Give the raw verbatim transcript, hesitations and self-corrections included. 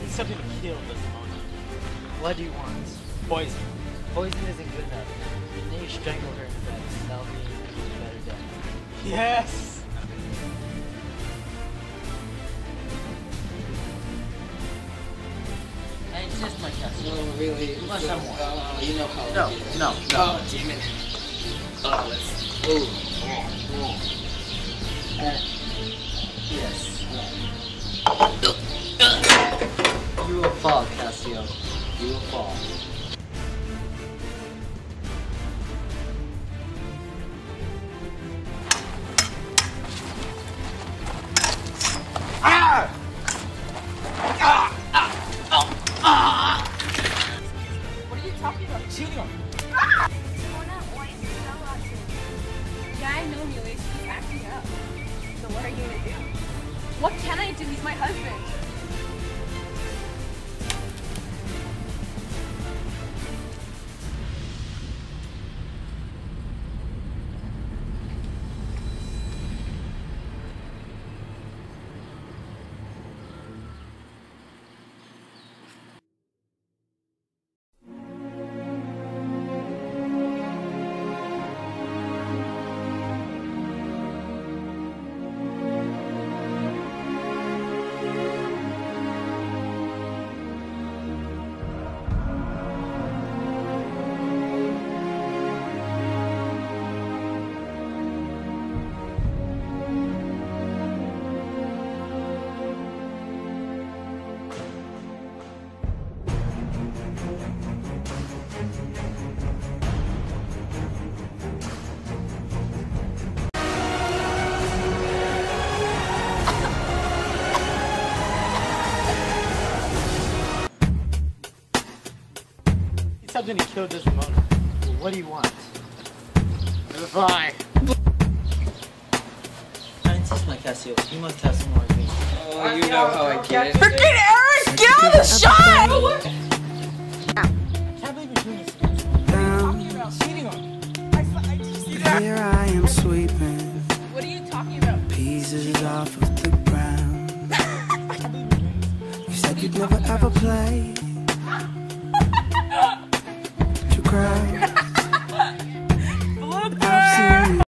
something to kill Desdemona. What do you want? Poison. Poison isn't good enough. And then you strangle her in bed. That'll be a better death. Yes! Hey, it's just my castle. No, really. Unless I'm one. Oh, you know how No, it is. no, no. Oh, damn it. Oh, let's... Ooh. Uh, Yes. You will fall, Cassio. You will fall. Ah! Ah! Ah! Oh! Ah! What are you talking about? Cheating on me. Yeah, I know, Neely. She's acting up. So what are you gonna do? What can I do? He's my husband. Something to kill Desdemona. Well, what do you want? Fine. Insist, my Cassio. You must have some more of me. Oh, you know how I get it. Freaking Eric! Get out of the shot! I can't believe you're doing this. What are you talking about? Cheating on me. I, I, did you see that? Here I am sweeping What are you talking about? pieces off of the ground. You said you'd never ever play.